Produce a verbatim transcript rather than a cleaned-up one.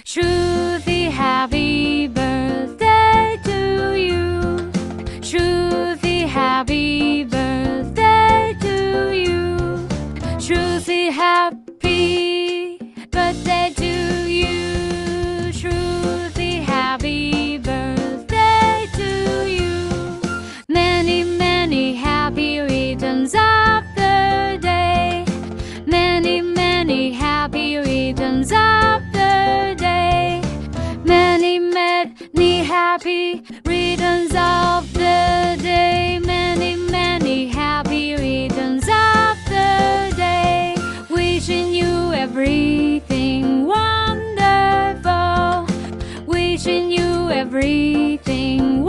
Shruthi, happy birthday to you. Shruthi, happy birthday to you. Shruthi, happy birthday to you. Shruthi, happy birthday to you. Many, many happy returns of the day. Many, many happy returns of the day. Many, many happy returns of the day. Many, many happy returns of the day. Wishing you everything wonderful. Wishing you everything